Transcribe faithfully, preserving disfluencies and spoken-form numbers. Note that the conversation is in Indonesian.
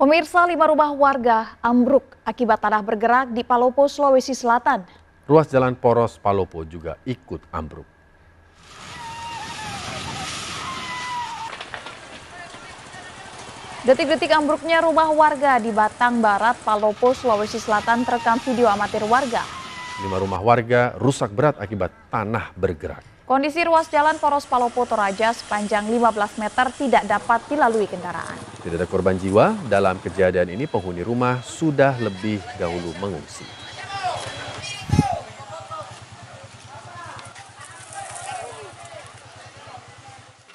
Pemirsa, lima rumah warga ambruk akibat tanah bergerak di Palopo, Sulawesi Selatan. Ruas jalan poros Palopo juga ikut ambruk. Detik-detik ambruknya rumah warga di Batang Barat, Palopo, Sulawesi Selatan terekam video amatir warga. Lima rumah warga rusak berat akibat tanah bergerak. Kondisi ruas jalan poros Palopo Toraja sepanjang lima belas meter tidak dapat dilalui kendaraan. Tidak ada korban jiwa. Dalam kejadian ini penghuni rumah sudah lebih dahulu mengungsi.